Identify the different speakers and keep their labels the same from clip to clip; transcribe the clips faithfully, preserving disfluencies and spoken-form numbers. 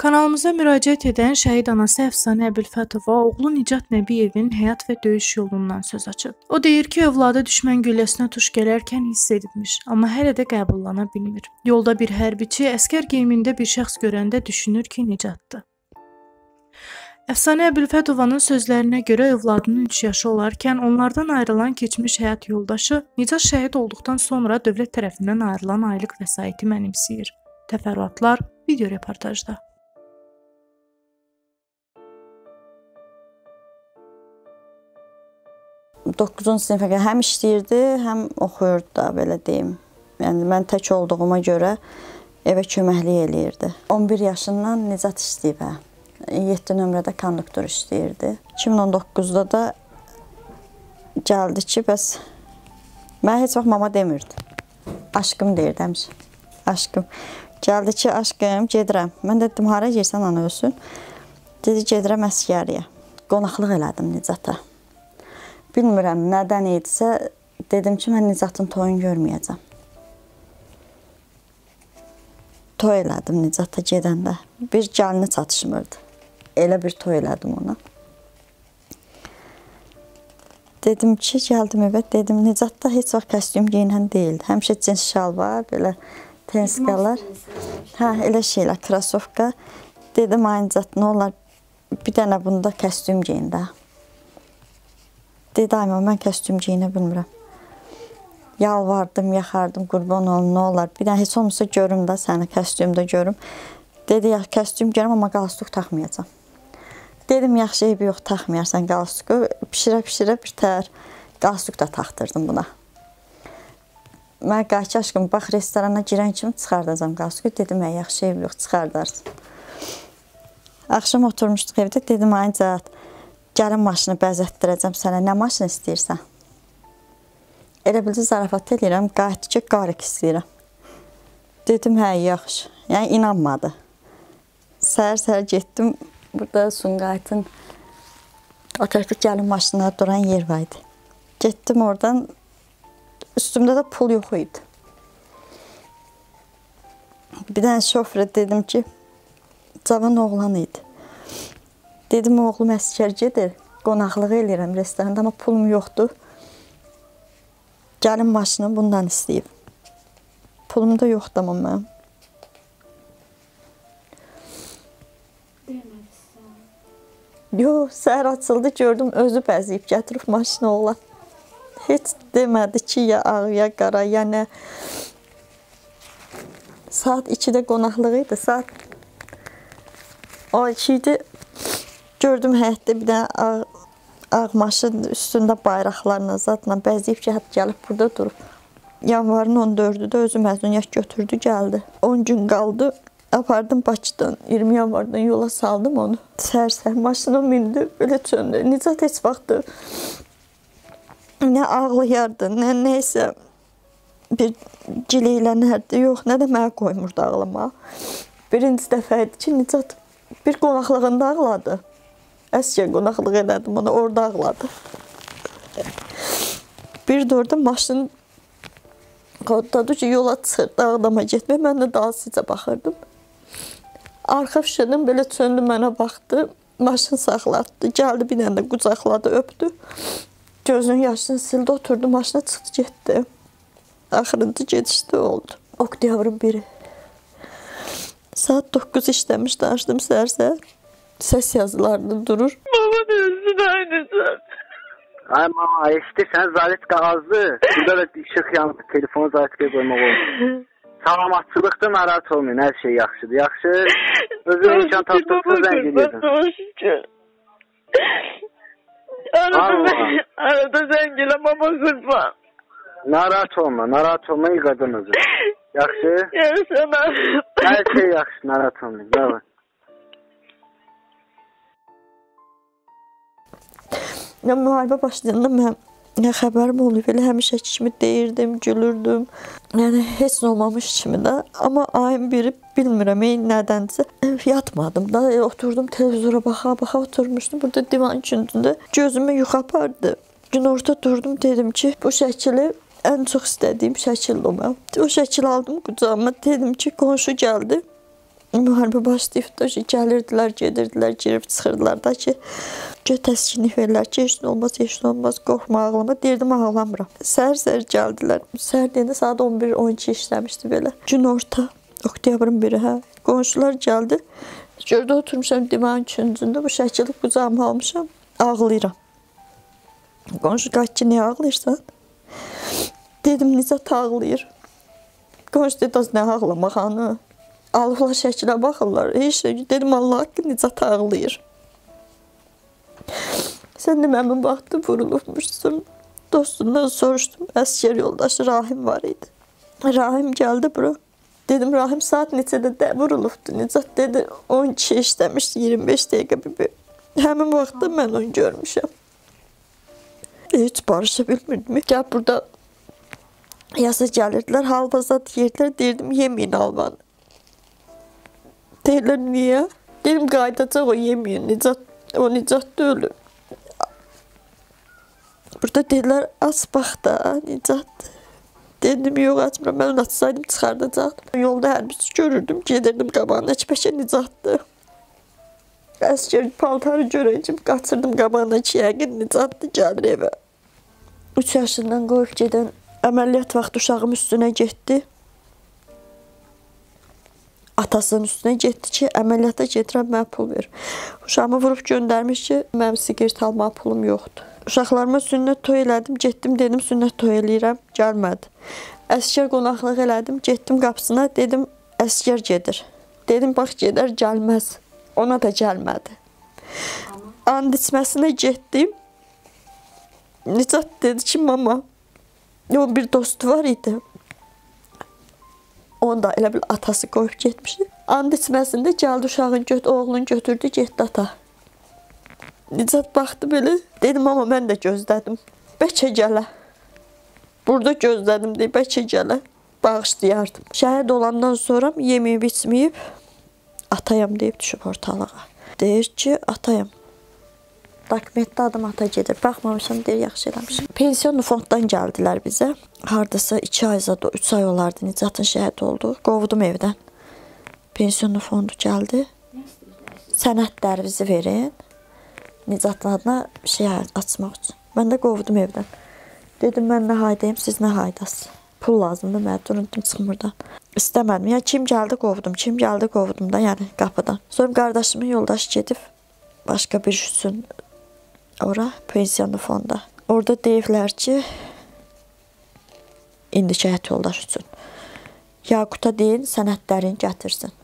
Speaker 1: Kanalımıza müraciət edən şəhid anası Əfsanə Əbilfətova oğlu Nicat Nəbiyevin həyat və döyüş yolundan söz açıb. O deyir ki, övladı düşmən gülləsinə tuş gələrkən hiss edibmiş, amma hələ də qəbullana bilmir. Yolda bir hərbiçi əskər geyimində bir şəxs görəndə düşünür ki, Nicatdır. Əfsanə Əbilfətovanın sözlərinə görə övladının üç yaşı olarkən onlardan ayrılan keçmiş həyat yoldaşı Nicat şəhid olduqdan sonra dövlət tərəfindən ayrılan aylıq vəsaiti mənimsəyir. Təfərrüatlar video reportajda.
Speaker 2: doqquzuncu sinifə həm işləyirdi, həm oxuyurdu da, belə deyim. Yəni, mən tək olduğuma görə evə köməklik eləyirdi. on bir yaşından Nicat işləyib, hə. yeddi nömrədə konduktor işləyirdi. iki min on doqquzda da gəldi ki, bəs mən heç vaxt mama demirdi. Aşkım deyirdi həmişə. Aşkım. Gəldi ki, aşkım, gedirəm. Mən dedim, hara girsən, ana ölsün. Dedi, gedirəm əskəriyə. Qonaqlıq elədim Nicata. Bilmirəm, nədən idisə, dedim ki, mən Nicatın toyunu görməyəcəm. Toy elədim Nicata gedəndə. Bir gəlini çatışmırdı. Elə bir toy elədim ona. Dedim ki, gəldim evə, dedim, Nicatda heç vaxt kostyum geyinən deyildi. Həmişə cins şalvar, belə tenskalar. Hə, elə şeylər, krasovka. Dedim, ay Nicat, nə olar, bir dənə bunda kostyum geyin də. Dedi, ayma, mən kostyum geyinə bilmirəm. Yalvardım, yaxardım, qurban olun, nə olar. Bir dənə heç olmasa görüm də səni, kostyumda görüm. Dedi, ya, kostyum görüm, amma qalstuk taxmayacam. Dedim, yaxşı, eybi yox, taxmayarsan qalstuku. Pişirə-pişirə bir tər qalstuk da taxdırdım buna. Mən qayçı aşkım, bax, restorana girən kimi çıxardacam qalstuku. Dedim, ə, yaxşı, eybi yox, çıxardarsın. Axşam oturmuşduq evdə, dedim, ay Nicat, gəlin maşını bəzətdirəcəm sənə, nə maşını istəyirsən? Elə bildi, zarafat edirəm, qayıtdı ki, qarıq istəyirəm. Dedim, hə, yaxşı. Yəni, inanmadı. Səhər-səhər getdim, burada Sumqayıtın Atatürk gəlin maşınına duran yer var idi. Getdim oradan, üstümdə də pul yox idi. Bir dənə şofrə dedim ki, cavan oğlan idi. Dedim, oğlum əskər gedir, qonaqlığı eləyirəm restoranda, amma pulum yoxdur. Gəlin maşını bundan istəyib. Pulum da yoxdur amma mənim.
Speaker 3: Deməlisən.
Speaker 2: Yox, səhər açıldı, gördüm, özü bəziyib, gətirib maşını oğlan. Heç demədi ki, ya ağ, ya qara, ya nə. Saat ikidə qonaqlığı idi, saat o iki idi. Gördüm, həyətdə bir dənə ağ, ağ maşın üstündə bayraqlarla, zatla bəziyib ki, hətta gəlib burada durub. Yanvarın on dördüdə özü məzuniyyət götürdü, gəldi. on gün qaldı, apardım Bakıdan, iyirmi yanvardan yola saldım onu. Səhər-səhər maşına mindi, belə çöndü. Nicat heç vaxtı nə ağlayardı, nə neysə bir gileylənərdi, yox, nə də mənə qoymurdu ağlamağa. Birinci dəfə idi ki, Nicat bir qonaqlığında ağladı. Əskər qonaqlıq elədim ona, orada ağladı. Bir də orada maşın qoddadı ki, yola çıxırdı, ağdama getmək. Mən də dalsıca baxırdım. Arxa fişədən belə çöndü, mənə baxdı. Maşın saxlatdı, gəldi bir dənə də qucaqladı, öpdü. Gözünün yaşını sildi, oturdu, maşına çıxdı, getdi. Axırıncı gedişdə oldu. Oktyabrın biri. Saat doqquz işləmişdi, açdım səhər-səhər. Səs yazılarında durur.
Speaker 3: Mama dönsün aynısan.
Speaker 4: Ay mama, eşitirsən, zaletqa azdı. Burada da işıq yandı, telefonu zaletqaya qoymaq olmur. Salamatçılıqda narahat olmayın, hər şey yaxşıdır. Yaxşı, özün imkan tapdıqda zəng edirdim.
Speaker 3: Arada zəng elə, mama qırma.
Speaker 4: Narahat olma, narahat olma, iyi qadın özün. Yaxşı?
Speaker 3: Yarısan abi.
Speaker 4: Hər şey yaxşı, narahat olmayın. Bravo.
Speaker 2: Ya, müharibə başlayanda mən nə xəbərim olub, elə həmişə kimi deyirdim, gülürdüm. Yəni, heç nə olmamış kimi də. Amma ayın biri bilmirəm, nədənsə yatmadım da. Oturdum, televizora baxa-baxa oturmuşdum. Burada divan kündündə gözümü yuxu apardı. Gün orta durdum, dedim ki, bu şəkili ən çox istədiyim şəkildir o mən. O şəkili aldım qucağıma, dedim ki, qonşu gəldi. müharibə başlayıb da ki, gəlirdilər, gedirdilər, girib çıxırdılar da ki, göy təskinlik verirlər ki, heç nə olmaz, heç nə olmaz, qorxma, ağlama. Deyirdim, ağlamıram. Səhər-səhər gəldilər. Səhər deyəndə saat on bir on iki işləmişdi belə. Gün orta, oktyabrın biri, hə. Qonşular gəldi. Gördü, oturmuşam divanın küncündə, bu şəkili qucağıma almışam, ağlayıram. Qonşu qaç ki, niyə ağlayırsan? Dedim, Nizat ağlayır. Qonşu dedi, az nə ağlamaq, hanı? Alıblar şəkilə baxırlar. Heç şey, dedim, Allah haqqı Nizat ağlayır. Sən də məmin vaxtı vurulubmuşsun. Dostundan soruşdum, əskər yoldaşı Rahim var idi. Rahim gəldi bura. Dedim, Rahim saat neçədə də vurulubdu. Nizat dedi, on iki işləmiş, iyirmi beş dəqiqə bir. Həmin vaxtda mən onu görmüşəm. Heç barışa bilmirdim. Gəl burada yasa gəlirdilər, halvazat yerdilər. Deyirdim, yeməyin halvanı. Deyirlər, niyə? Dedim, qaydacaq o yeməyin. Nizat, o Nizat da ölür. Burada deyirlər, aç bax da, Nizat. Dedim, yox, açmıram. Mən onu açsaydım, çıxardacaqdım. Yolda hər birisi görürdüm, gedirdim qabağına. Bəlkə Nizatdır. Əskər paltarı görəcəm, qaçırdım qabağına ki, yəqin Nizatdır, gəlir evə. üç yaşından qoyub gedən əməliyyat vaxtı uşağım üstünə getdi. Atasının üstünə getdi ki, əməliyyata getirəm, mənə pul ver. Uşağımı vurub göndərmiş ki, mənim siqaret almağa pulum yoxdur. Uşaqlarıma sünnət toy elədim, getdim, dedim, sünnət toy eləyirəm, gəlmədi. Əskər qonaqlıq elədim, getdim qapısına, dedim, əskər gedir. Dedim, bax, gedər, gəlməz. Ona da gəlmədi. And içməsinə getdim. Nizat dedi ki, mama, o bir dostu var idi. Onu da elə bil atası qoyub getmişdi. And içməsində gəldi uşağın, göt, oğlunu götürdü, getdi ata. Nizat baxdı belə, dedim, amma mən də gözlədim. Bəlkə gələ. Burada gözlədim deyib, bəlkə gələ. Bağışlayardım. Şəhid olandan sonra yeməyib, içməyib, atayam deyib düşüb ortalığa. Deyir ki, atayam. Dokumentdə adım ata gedir. Baxmamışam, deyir, yaxşı eləmişim. Pensiyon fonddan gəldilər bizə. Hardasa iki ay, üç ay olardı Nizatın şəhid oldu. Qovdum evdən. Pensiyon fondu gəldi. Sənədlərinizi verin. Nizatın adına şey açmaq üçün. Mən də qovdum evdən. Dedim, mən nə haydayım, siz nə haydasınız? Pul lazımdır, mən durundum, çıxım buradan. İstəmədim. Yəni, kim gəldi, qovdum. Kim gəldi, qovdum da, yəni qapıdan. Sonra qardaşımın yoldaşı gedib başqa bir üçün ora, pensiyonlu fonda. Orada deyiblər ki, indi şəhid yoldaş üçün. Yaquta deyin, sənədlərini gətirsin.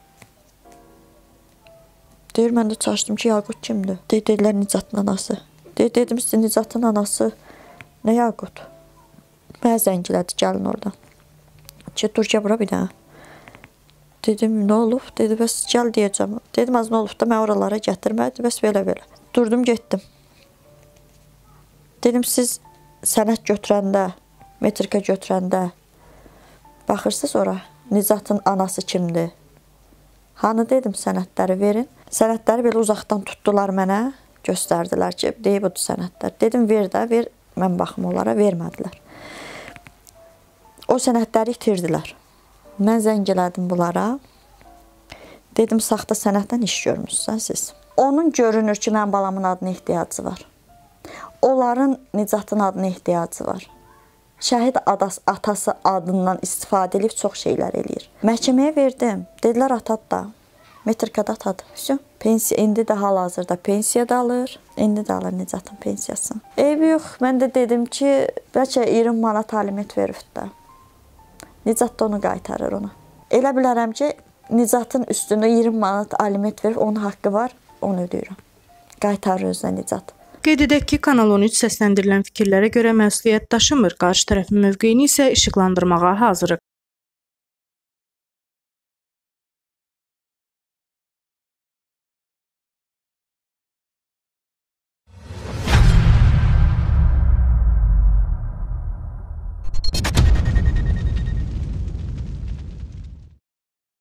Speaker 2: Deyir, mən də çalışdım ki, Yaqut kimdir? Dedilər, Nizatın anası. Deyir, dedim, sizin Nizatın anası nə Yaqut? Mənə zəngilədi, gəlin oradan. Ki, dur ki, bura bir dənə. Dedim, nə olub? Dedi, bəs gəl deyəcəm. Dedim, az nə olub da mən oralara gətirmədi, bəs belə-belə. Durdum, getdim. Dedim, siz sənət götürəndə, metrika götürəndə baxırsınız ora, Nizatın anası kimdir? Hanı dedim, sənədləri verin. Sənədləri belə uzaqdan tutdular mənə, göstərdilər ki, deyib odur sənədlər. Dedim, ver də, ver, mən baxım onlara, vermədilər. O sənədləri itirdilər. Mən zəng elədim bunlara. Dedim, saxta sənəddən iş görmüşsən siz. Onun görünür ki, mənim balamın adına ehtiyacı var. Onların Nizatın adına ehtiyacı var. Şəhid atası adından istifadə edib çox şeylər eləyir. Məhkəməyə verdim. Dedilər, atadı da. Metrikada atadı. Pensiya, indi də hal-hazırda pensiya da alır. İndi də alır Nizatın pensiyasını. Eybi yox. Mən də dedim ki, bəlkə iyirmi manat alimət veribdir də. Nizat da onu qaytarır ona. Elə bilərəm ki, Nizatın üstünə iyirmi manat alimət verib, onun haqqı var, onu ödəyirəm. Qaytarır özünə Nizat.
Speaker 1: Qeyd edək ki, Kanal on üç səsləndirilən fikirlərə görə məsuliyyət daşımır, qarşı tərəfin mövqeyini isə işıqlandırmağa hazırıq.